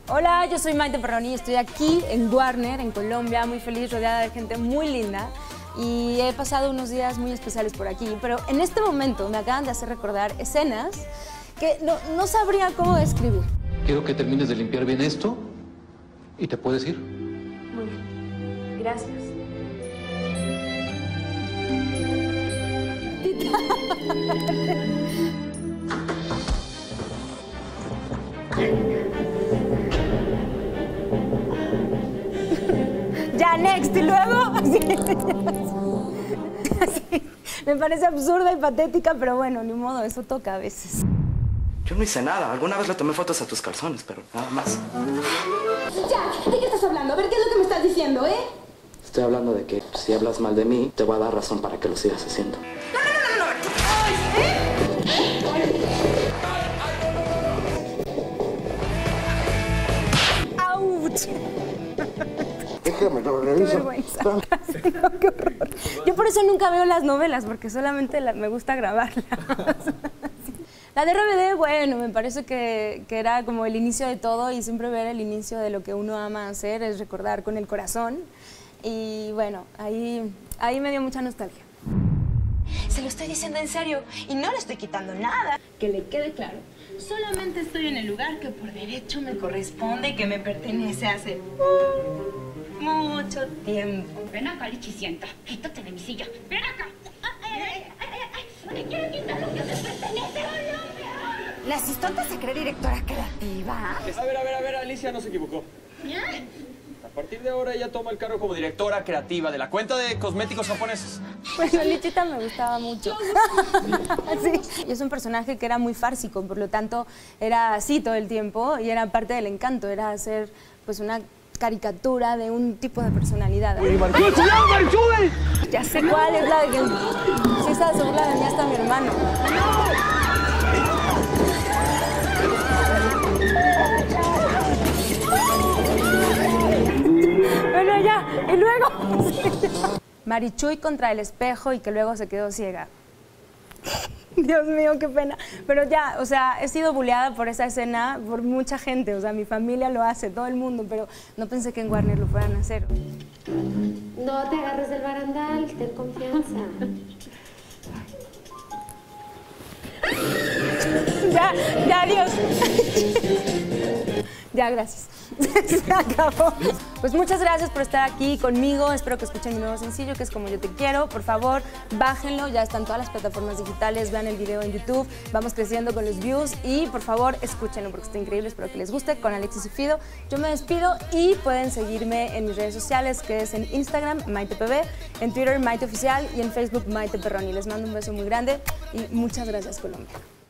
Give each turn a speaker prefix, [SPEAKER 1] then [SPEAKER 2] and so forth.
[SPEAKER 1] Hola, yo soy Maite Perroni y estoy aquí en Warner, en Colombia, muy feliz, rodeada de gente muy linda. Y he pasado unos días muy especiales por aquí, pero en este momento me acaban de hacer recordar escenas que no sabría cómo describir.
[SPEAKER 2] Quiero que termines de limpiar bien esto y te puedes ir.
[SPEAKER 1] Muy bien, gracias. Ya, next, y luego así. Me parece absurda y patética, pero bueno, ni modo, eso toca a veces.
[SPEAKER 3] Yo no hice nada. Alguna vez le tomé fotos a tus calzones, pero nada más.
[SPEAKER 4] Ya, ¿de qué estás hablando? A ver, ¿qué es lo que me estás diciendo,
[SPEAKER 3] Estoy hablando de que si hablas mal de mí, te voy a dar razón para que lo sigas haciendo.
[SPEAKER 1] ¡Auch!
[SPEAKER 5] Déjame, lo reviso.
[SPEAKER 1] Qué vergüenza. Sí, no, qué horror. Yo por eso nunca veo las novelas, porque solamente me gusta grabarlas. La de RBD, bueno, me parece que era como el inicio de todo y siempre ver el inicio de lo que uno ama hacer es recordar con el corazón. Y bueno, ahí me dio mucha nostalgia.
[SPEAKER 6] Se lo estoy diciendo en serio y no le estoy quitando nada.
[SPEAKER 4] Que le quede claro. Solamente estoy en el lugar que por derecho me corresponde y que me pertenece hace mucho tiempo.
[SPEAKER 7] Ven acá, Lichicienta. Quítate de mi silla. Ven acá. Me quiero quitar lo que me pertenece.
[SPEAKER 6] ¿La asistente se cree directora creativa?
[SPEAKER 8] A ver, Alicia no se equivocó. A partir de ahora ella toma el cargo como directora creativa de la cuenta de cosméticos japoneses.
[SPEAKER 1] Bueno, Lichita me gustaba mucho. Sí. Y es un personaje que era muy fársico, por lo tanto era así todo el tiempo y era parte del encanto, era hacer pues una caricatura de un tipo de personalidad. Ya sé cuál es la de que si esa se burla de mí hasta mi hermano. Bueno, ya, y luego Marichuy contra el espejo y que luego se quedó ciega. Dios mío, qué pena. Pero ya, o sea, he sido buleada por esa escena por mucha gente. O sea, mi familia lo hace, todo el mundo, pero no pensé que en Warner lo fueran a hacer.
[SPEAKER 9] No te agarres del barandal, ten confianza.
[SPEAKER 1] Ya, adiós. Ya, gracias. Se acabó. Pues muchas gracias por estar aquí conmigo. Espero que escuchen mi nuevo sencillo, que es Como Yo Te Quiero. Por favor, bájenlo. Ya está en todas las plataformas digitales. Vean el video en YouTube. Vamos creciendo con los views. Y por favor, escúchenlo porque está increíble. Espero que les guste. Con Alexis y Fido. Yo me despido y pueden seguirme en mis redes sociales, que es en Instagram, MaitePB, en Twitter, Maite Oficial y en Facebook, Maite Perroni. Les mando un beso muy grande y muchas gracias, Colombia.